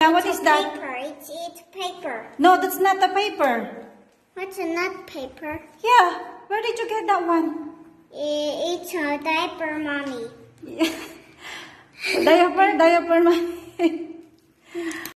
What is that? Paper. It's paper. No, that's not a paper. What's a nut paper? Yeah. Where did you get that one? It's a diaper, mommy. Diaper, mommy.